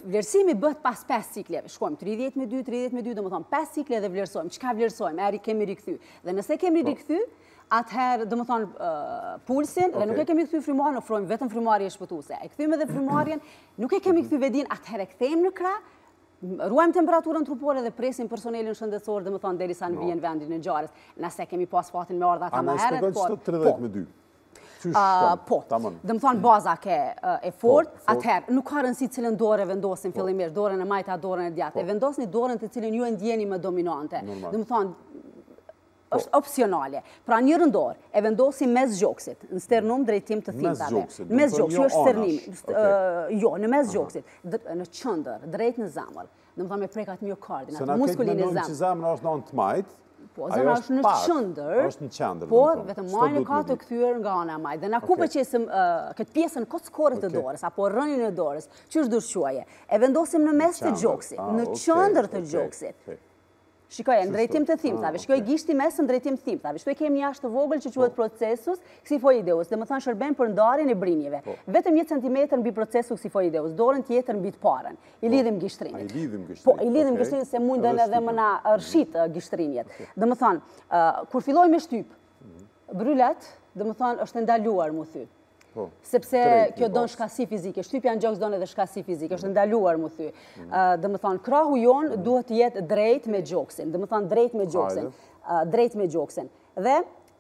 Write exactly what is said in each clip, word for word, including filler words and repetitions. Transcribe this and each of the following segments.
vlerësimi bëhet pas pesë cikleve. Shkojmë tridhjetë me dy, tridhjetë me dy, do më thonë pesë cikle dhe vlerësojmë. Çka vlerësojmë? Eri kemi rikthy. Dhe nëse kemi rikthy, atëherë, do më thonë, pulsin, dhe nuk e kemi këthy frymarrjen, ofrojmë vetëm frymarrje shpëtuese. E këthyme dhe frymarrjen, nuk e kemi këthy vedin, atëherë e kthejmë në krah, ruajmë temperaturën trupore dhe presim personelin shëndetësor, dhe më thonë, derisa në vijen vendin e ngjarjes. Nëse kemi pas fatin me ardha ka më herët, po. Po, dhe më thonë baza ke e fort, atëherë, nuk ka rëndësi cilën dorë vendosin fillimisht, dorën e majta, dorën e djathtë. E vendosni dorën të cilën ju e ndjeni më dominante. Dhe më thonë, është opcionale. Pra një rëndor e vendosim mes gjoksit, në sternum drejtim të thimtave. Mes gjoksit, jo është sternimi. Jo, në mes gjoksit, në qëndër, drejt në zamër. Dhe më thonë me prekat myokardin, atë muskulin e zamër. Se në këtë që zamër është në në të majtë, po, zemra është në qëndër, po, vetëm majnë ka të këthyër nga ana majtë. Dhe na ku përqesim këtë pjesën kockore të dorës, apo rënjën e dorës, që është dushquaje, e vendosim në mes të gjoksit, në qëndër të gjoksit. Shikoj, në drejtim të thimtave, shikoj gishti mes në drejtim të thimtave, shikoj kemi një ashtë të vogël që quhet procesus xifoideus, dhe më thanë shërben për ndarjen e brinjeve. Vetëm një centimetër mbi procesus xifoideus, dorën tjetër mbi të parën. I lidhim gishtrinjet. I lidhim gishtrinjet. Po, i lidhim gishtrinjet se mundën edhe më na rshit gishtrinjet. Dhe më thanë, kur filloj me shtyp, bryllet, dhe më thanë, është ndaluar mu thy. Sepse kjo donë shkasi fizike, shtypja në gjoks donë edhe shkasi fizike, është ndaluar mu thy. Dhe më thonë, krahu jonë duhet të jetë drejt me gjoksin, dhe më thonë drejt me gjoksin, drejt me gjoksin. Dhe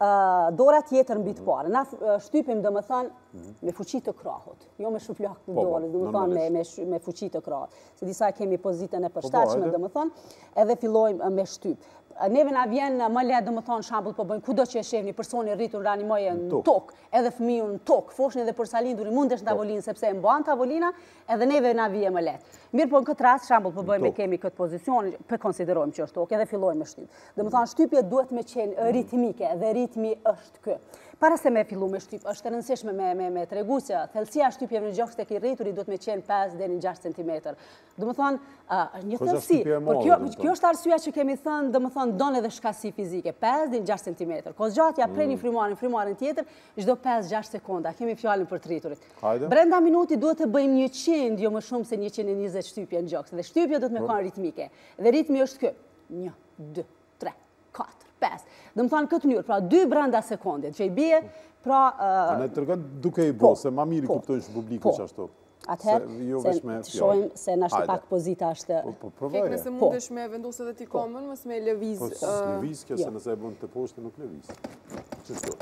dora tjetër mbi të parë. Na shtypim, dhe më thonë, me fuqi të krahut, jo me shuflak të dorës, dhe më thonë me fuqi të krahut. Se disa kemi pozitën e përshtatshme, dhe më thonë, edhe fillojmë me shtyp. Neve na vjen më lehtë, dhe më thonë, shambull po bëjmë, kudo që e shef një personi rritur reanimoje në tokë, edhe fëmiju në tokë, foshni edhe përsalindurin, mundesh në tavolinë, sepse e mban tavolina, edhe neve na vje më lehtë. Mirë po në këtë rast, shambull po bëjmë e kemi këtë pozicion, për konsiderojmë që është tokë, edhe fillojmë me shtyp. Dhe më thonë, shtypje duhet me qenë ritmike, dhe ritmi është kë. Para se me fillu me shtyp, është të rëndësishme me tregu që thellësia shtypjeve në gjoks tek i rrituri duhet me qenë pesë deri në gjashtë centimetër. Do më thonë, një thellësi, por kjo është arsyeja që kemi thënë, do më thonë, donë edhe shkasi fizike, pesë deri në gjashtë centimetër. Kozgjatja prej një frymarrjen, frymarrjen tjetër, çdo pesë gjashtë sekonda, kemi fjalën për të rriturit. Brenda minutit duhet të bëjmë njëqind, jo më shumë se njëqind e njëzet shtypje në gjoks, dhe shtypja duhet me qenë ritmike. Dhe ritmi është ky, një, dy, tre, katër, pesë. Dhe më thanë këtë njërë, pra dy brenda sekundit, që i bie, pra... A ne të rëgën duke i bo, se ma miri kuptojnë që publiku që ashtu. Atëherë, të shojmë se në ashtë pak pozita ashtë... Kek nëse mundesh me vendosë edhe ti komën, mësë me lëviz... Po, së lëviz, kjo se nëse e bënd të poshtë, nuk lëviz. Qështu?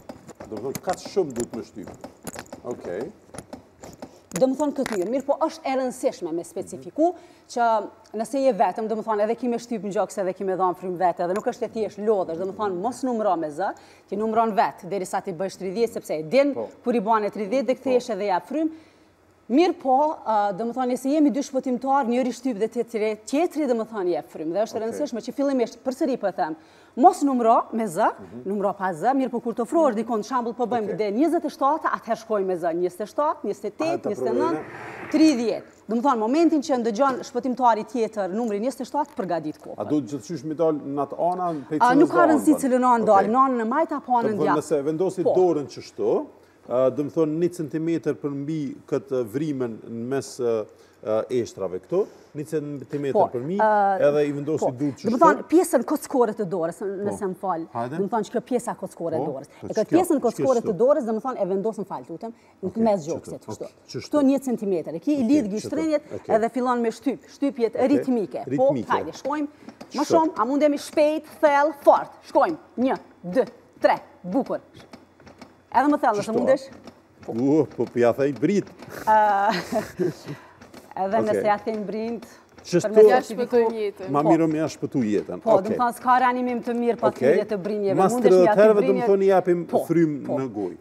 Do më thonë, ka të shumë du të më shtypë. Okej. Do më thonë këtë njërë, mirë po është e rëndësishme me specifiku që nëse je vetëm, do më thonë edhe kime shtyp në gjoks edhe kime dhamë frymë vetë edhe nuk është e ti është lodhësh, do më thonë mos numëro me zë, ti numëron vetë, deri sa ti bëjsh tridhjetë, sepse e din, kur i bane tridhjetë dhe këthesh edhe ja frymë. Mirë po, do më thonë, nëse jemi dy shpëtimtar, njëri shtyp dhe tjetëri, do më thonë, je frymë. Dhe është e rëndësishme që fillimisht përsëri po them, mos numëro me zë, numëro pa zë, mirë po kur të ofrohesh dikon, shambull po bëjmë dhe njëzet e shtatë, atëherë shkojmë me zë njëzet e shtatë, njëzet e tetë, njëzet e nëntë, tridhjetë. Do më thonë, momentin që ndëgjon shpëtimtari tjetër numri njëzet e shtatë, përgadit kokën. A do të gjithësysh mi dalë në atë ana? Nuk ka rëndësi cilën anë dalë, në anën e majtë apo anën djathtë. Nëse vendosi dorën qështu, do më thonë një centimetër për mbi këtë vrimen në mes eshtrave këto, një centimetër për mi, edhe i vendosi dur qështu. Do më thonë, pjesën kockore të dorës, nëse më falë, do më thonë që kjo pjesa kockore të dorës. E këtë pjesën kockore të dorës, do më thonë, e vendosën falë tutëm, në mes gjoksit, kështu. Kështu një centimetër. E ki i lidhë gishtrinjet edhe fillon me shtyp, shtypjet ritmike. Po, hajde, shkojmë, më shumë, a mundemi shpejt, thellë, fort. Shkojmë, një, dy, tre, bukur. Edhe më thellë, nëse mundesh? U, po për ja thejnë brit. Edhe nëse ja thejnë brit, Qështu, ja shpëtojnë jetën. Ma miro me ja shpëtu jetën. Po, dhe më thonë, s'ka reanimim të mirë pa të të brinjeve. Mas të rëtërve dhe më thonë, japim frymë në gojë.